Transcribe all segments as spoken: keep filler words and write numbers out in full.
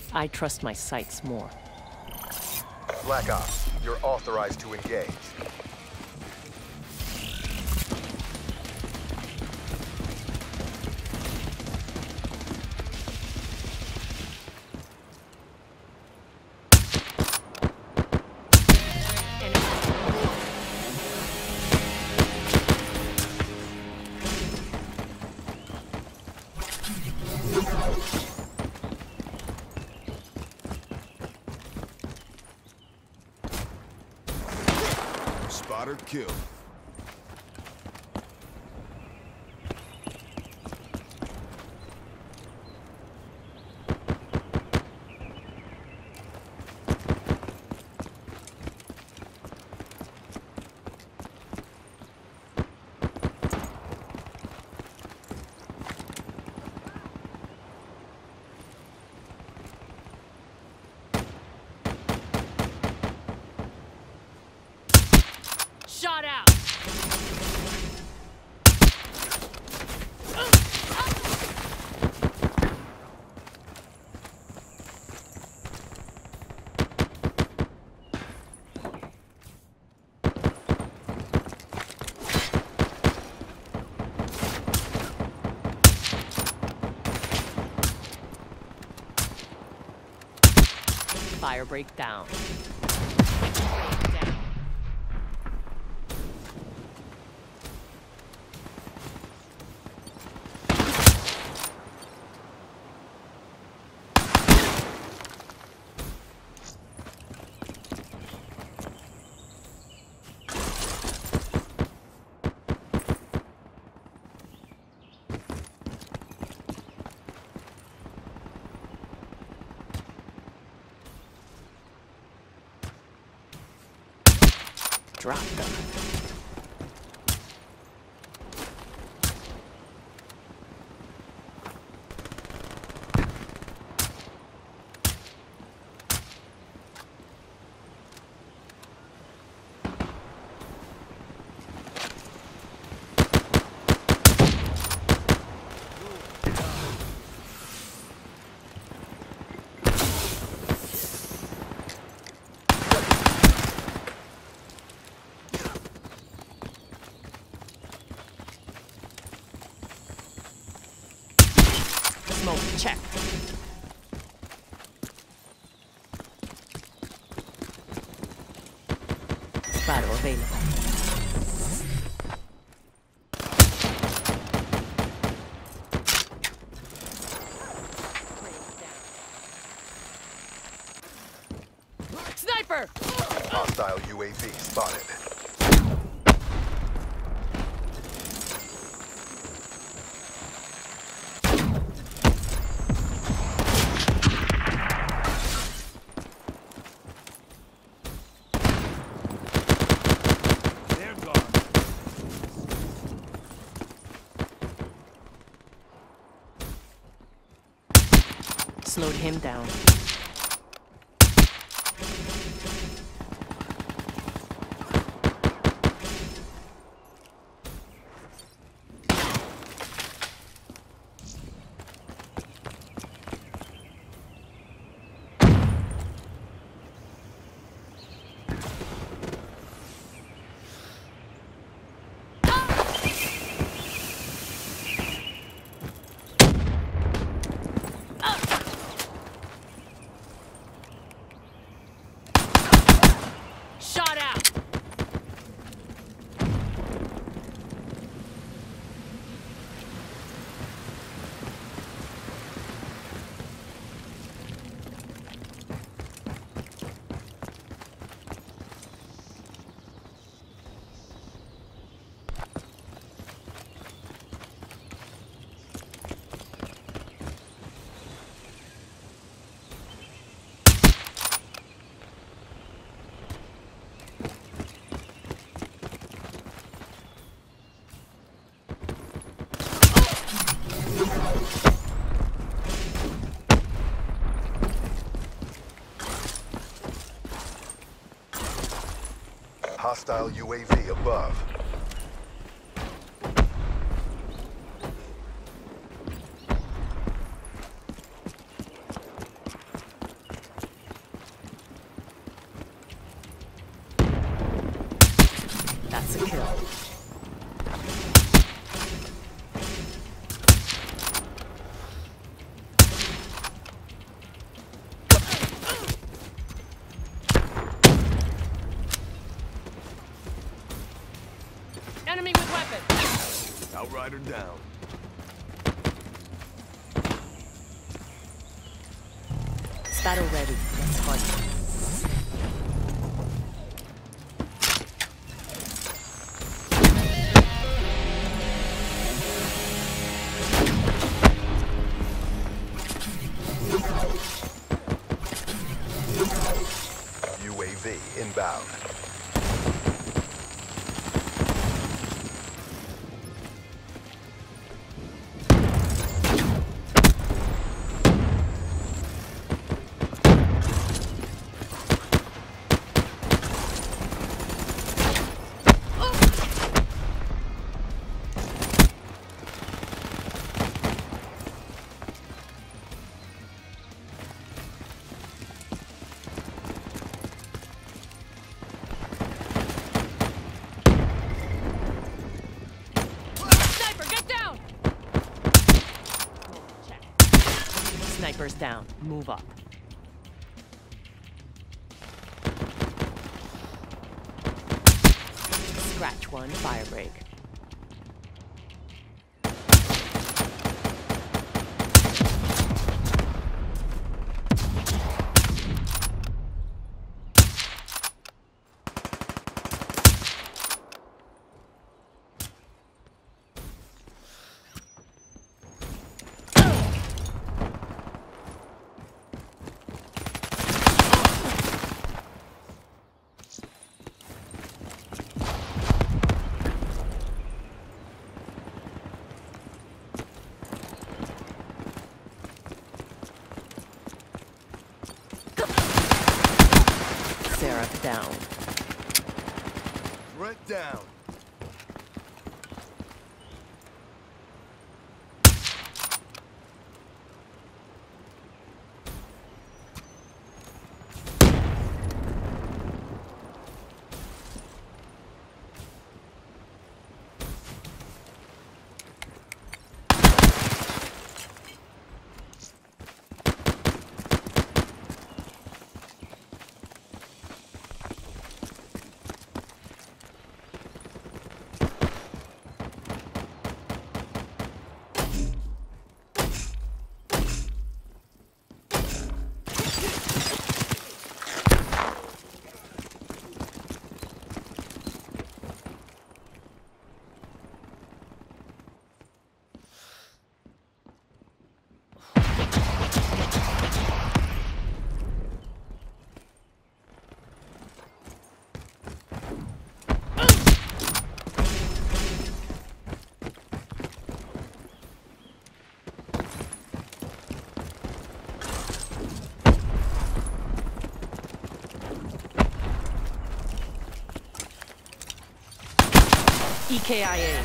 I trust my sights more. Black Ops, you're authorized to engage. Spotter kill. Shot out! Fire break down. Down. Drop them. Smoke check. Battle available. Sniper! Hostile U A V spotted. Slowed him down. Shot out! Hostile U A V above. Outrider down. Battle ready. Let's hunt. U A V inbound. Sniper's down. Move up. Scratch one, fire break. Sarah down. Threat down. E K I A.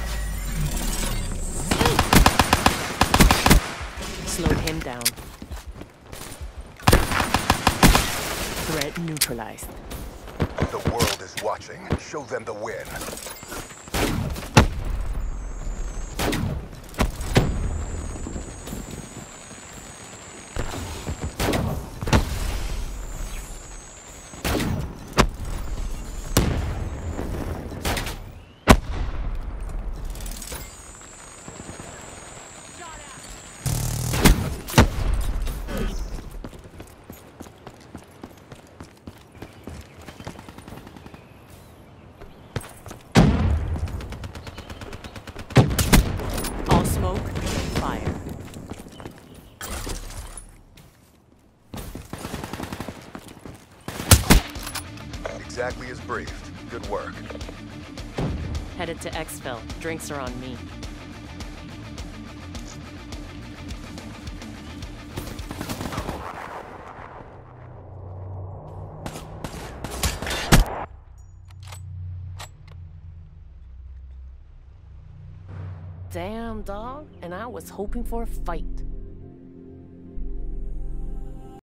Slowed him down. Threat neutralized. The world is watching. Show them the win. Smoke, fire. Exactly as briefed. Good work. Headed to Exfil. Drinks are on me. Damn, dog. And I was hoping for a fight.